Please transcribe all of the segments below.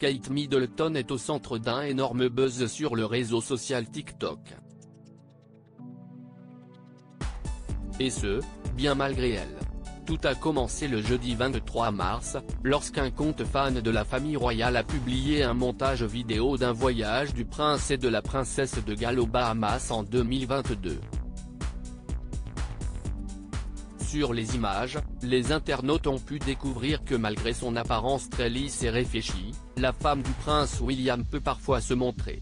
Kate Middleton est au centre d'un énorme buzz sur le réseau social TikTok. Et ce, bien malgré elle. Tout a commencé le jeudi 23 mars, lorsqu'un compte fan de la famille royale a publié un montage vidéo d'un voyage du prince et de la princesse de Galles aux Bahamas en 2022. Sur les images, les internautes ont pu découvrir que malgré son apparence très lisse et réfléchie, la femme du prince William peut parfois se montrer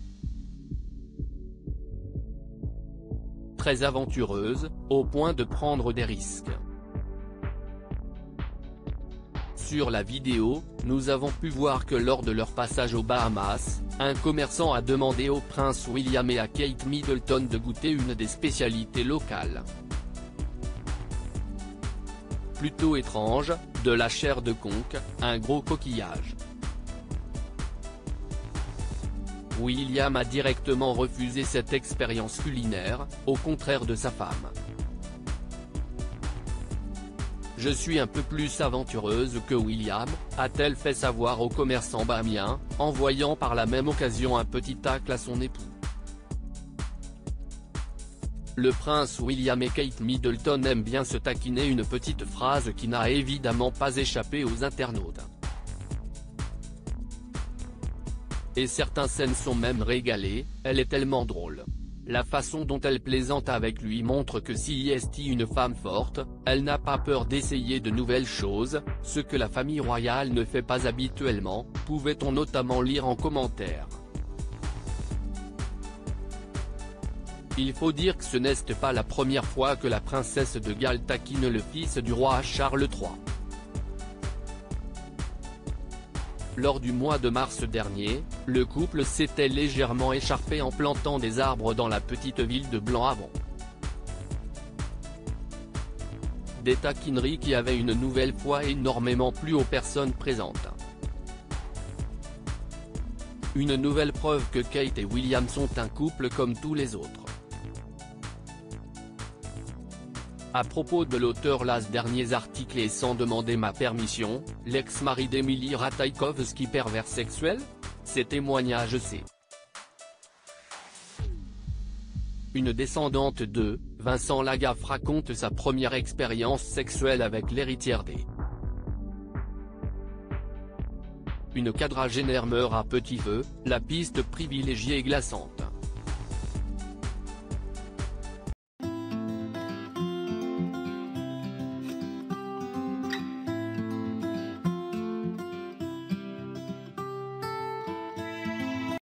très aventureuse, au point de prendre des risques. Sur la vidéo, nous avons pu voir que lors de leur passage aux Bahamas, un commerçant a demandé au prince William et à Kate Middleton de goûter une des spécialités locales. Plutôt étrange, de la chair de conque, un gros coquillage. William a directement refusé cette expérience culinaire, au contraire de sa femme. Je suis un peu plus aventureuse que William, a-t-elle fait savoir au commerçant bahamien, envoyant par la même occasion un petit tacle à son époux. Le prince William et Kate Middleton aiment bien se taquiner, une petite phrase qui n'a évidemment pas échappé aux internautes. Et certains scènes sont même régalés, elle est tellement drôle. La façon dont elle plaisante avec lui montre que si est une femme forte, elle n'a pas peur d'essayer de nouvelles choses, ce que la famille royale ne fait pas habituellement, pouvait-on notamment lire en commentaire. Il faut dire que ce n'est pas la première fois que la princesse de Galles taquine le fils du roi Charles III. Lors du mois de mars dernier, le couple s'était légèrement écharpé en plantant des arbres dans la petite ville de Blanc-Havon. Des taquineries qui avaient une nouvelle fois énormément plu aux personnes présentes. Une nouvelle preuve que Kate et William sont un couple comme tous les autres. À propos de l'auteur, las derniers articles et sans demander ma permission, l'ex-mari d'Emily Ratajkowski pervers sexuel ? Ces témoignages c'est. Une descendante de Vincent Lagaffe raconte sa première expérience sexuelle avec l'héritière des. Une quadragénaire meurt à petit feu, la piste privilégiée est glaçante.